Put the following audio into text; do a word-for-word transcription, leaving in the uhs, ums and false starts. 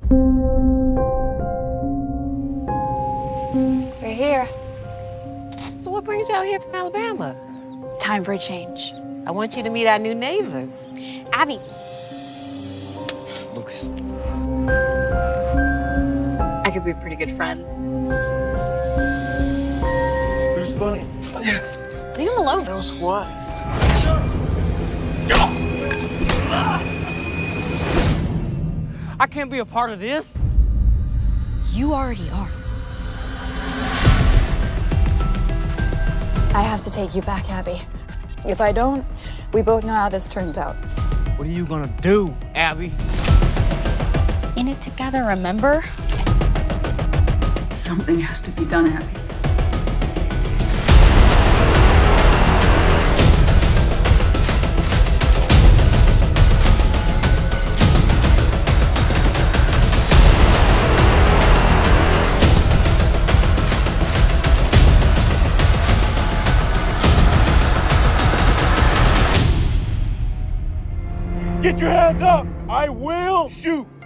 We're here. So what brings y'all here to Alabama? Time for a change. I want you to meet our new neighbors. Abby. Lucas. I could be a pretty good friend. Who's funny? Leave him alone. Else what? I can't be a part of this. You already are. I have to take you back, Abby. If I don't, we both know how this turns out. What are you gonna do, Abby? In it together, remember? Something has to be done, Abby. Get your hands up! I will shoot!